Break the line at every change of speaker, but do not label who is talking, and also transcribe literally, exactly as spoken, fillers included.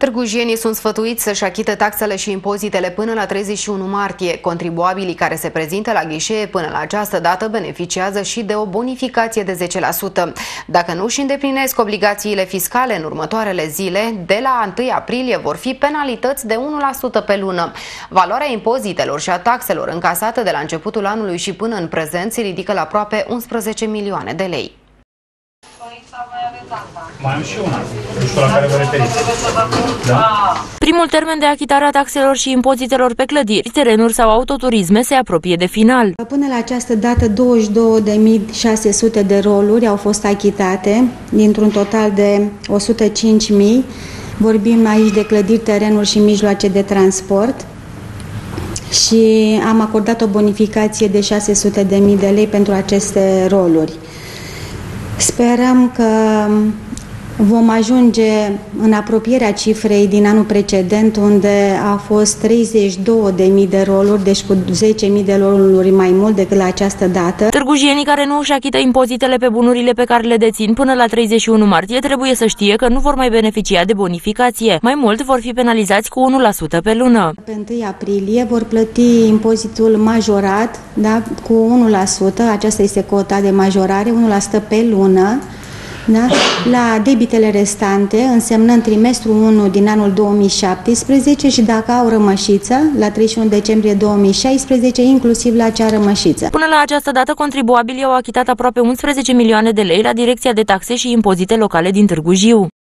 Târgujienii sunt sfătuiți să-și achite taxele și impozitele până la treizeci și unu martie. Contribuabilii care se prezintă la ghișee până la această dată beneficiază și de o bonificație de zece la sută. Dacă nu își îndeplinesc obligațiile fiscale în următoarele zile, de la întâi aprilie vor fi penalități de unu la sută pe lună. Valoarea impozitelor și a taxelor încasate de la începutul anului și până în prezent se ridică la aproape unsprezece milioane de lei.
Mai am și una, nu știu la care vă referiți. Da?
Primul termen de achitare a taxelor și impozitelor pe clădiri, terenuri sau autoturisme se apropie de final.
Până la această dată, douăzeci și două de mii șase sute de roluri au fost achitate, dintr-un total de o sută cinci mii. Vorbim aici de clădiri, terenuri și mijloace de transport. Și am acordat o bonificație de șase sute de mii de lei pentru aceste roluri. Sperăm că vom ajunge în apropierea cifrei din anul precedent, unde a fost treizeci și două de mii de roluri, deci cu zece mii de roluri mai mult decât la această dată.
Târgujienii care nu își achită impozitele pe bunurile pe care le dețin până la treizeci și unu martie trebuie să știe că nu vor mai beneficia de bonificație. Mai mult, vor fi penalizați cu unu la sută pe lună.
Pe întâi aprilie vor plăti impozitul majorat, da, cu unu la sută, aceasta este cota de majorare, unu la sută pe lună. Da? La debitele restante, însemnând trimestrul unu din anul două mii șaptesprezece și dacă au rămășiță, la treizeci și unu decembrie două mii șaisprezece, inclusiv la acea rămășiță.
Până la această dată, contribuabilii au achitat aproape unsprezece milioane de lei la Direcția de Taxe și Impozite Locale din Târgu Jiu.